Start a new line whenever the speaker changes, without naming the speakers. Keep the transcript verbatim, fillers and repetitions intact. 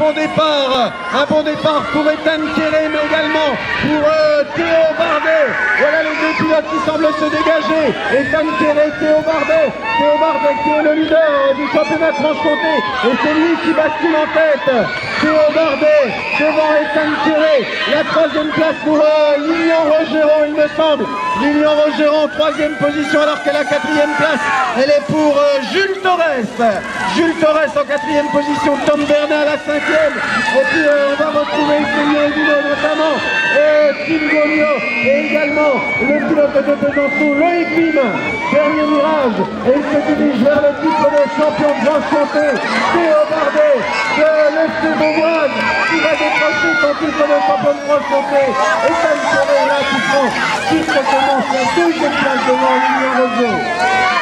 bon départ, un bon départ pour Ethan Kéré, mais également pour euh, Théo Bardet. Voilà les deux pilotes qui semblent se dégager. Ethan Kéré, Théo Bardet. Théo Bardet qui est le leader du championnat de Franche-Comté, et c'est lui qui bascule en tête. Théo Bardet devant Ethan Kéré. La troisième place pour euh, Lilian Rogeron, il me semble. Lilian Rogeron, troisième position, alors que la quatrième place, elle est pour euh, Jules Torres. Jules Torres en quatrième position, Tom Bernat à la cinquième. Et puis euh, on va retrouver Célio Evino notamment, et Tim Gomio, et également le pilote de Besançon, Loïc Bim. Dernier virage, et il se dirige vers le titre de champion de Franche-Comté. Théo Bardet de l'F C Beauvoise qui va décrocher son titre de champion de Franche-Comté. Et Ethan Kéré là qui prend jusqu'à commence la deuxième place devant Lilian Rogeron.